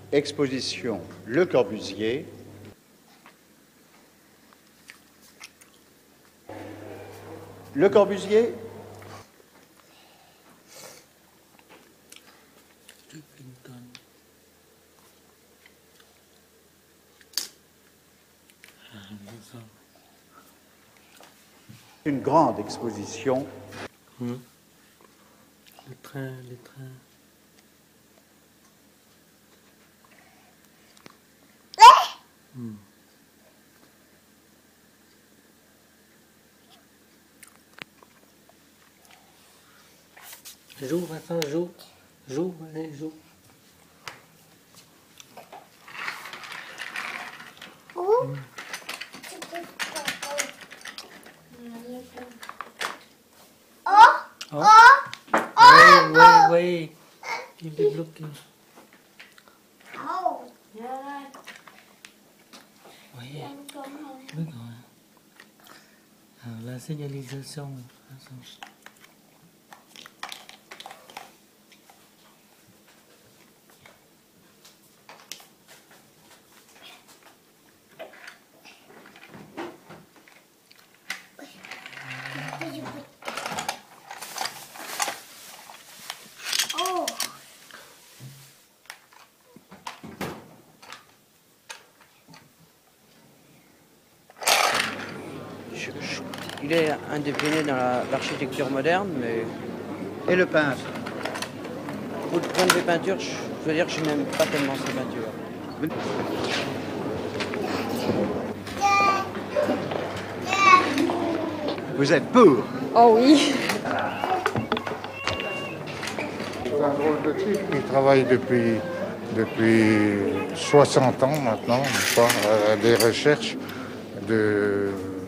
exposition Le Corbusier. Le Corbusier, une grande exposition. Les trains, les trains. Joue, Vincent, joue. Joue, allez, joue. Oh. Wait. Keep it looking. Oui. Oui, alors, la signalisation. Il est un des pionniers dans l'architecture moderne, mais Et le peintre. pour le point de vue peinture, je veux dire que je n'aime pas tellement ces peintures. Vous êtes pour? Oh oui. C'est un drôle de type. Il travaille depuis 60 ans maintenant, n'est-ce pas, à des recherches de